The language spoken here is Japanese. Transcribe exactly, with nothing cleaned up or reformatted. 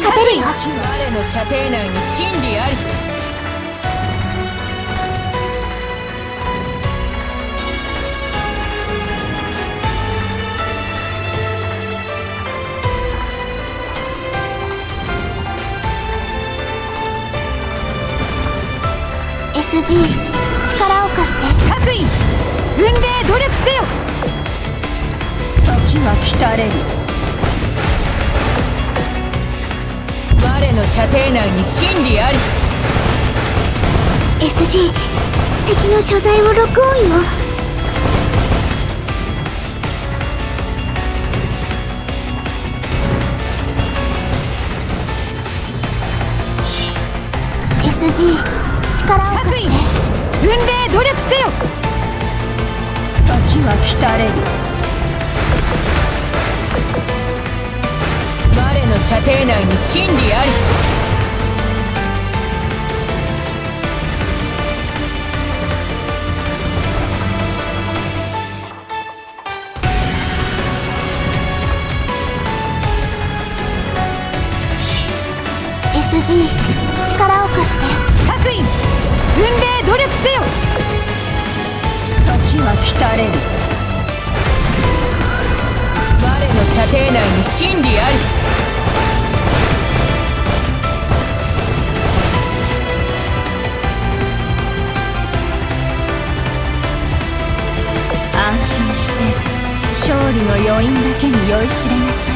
勝てるよ。 我の射程内に真理あり。 エスジー 力を貸して。 各員運命努力せよ。時は来たれる。我の射程内に真理あり。 エスジー 敵の所在を録音よ。エスジー 力を貸して。 運命努力せよ。時は来たれる。我の射程内に真理あり。 エスジー 力を貸して。 各員運命努力せよ。時は来たれる。我の射程内に真理あり。安心して勝利の余韻だけに酔いしれなさい。